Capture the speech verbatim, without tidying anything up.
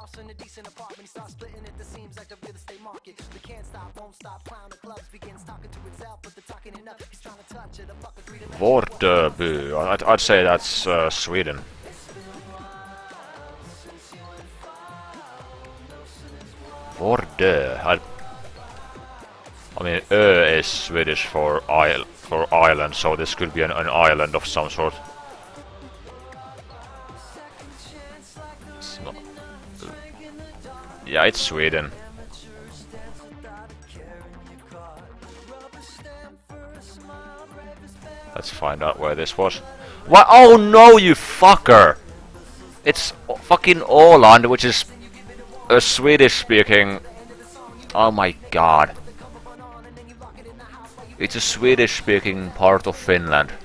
Vårdöby. I'd, I'd say that's uh, Sweden. Vårdö. I, I mean, ö is Swedish for isle, for island, so this could be an, an island of some sort. It's not, yeah, it's Sweden. Let's find out where this was. What? Oh no, you fucker! It's fucking Åland, which is a Swedish-speaking... Oh my god. It's a Swedish-speaking part of Finland.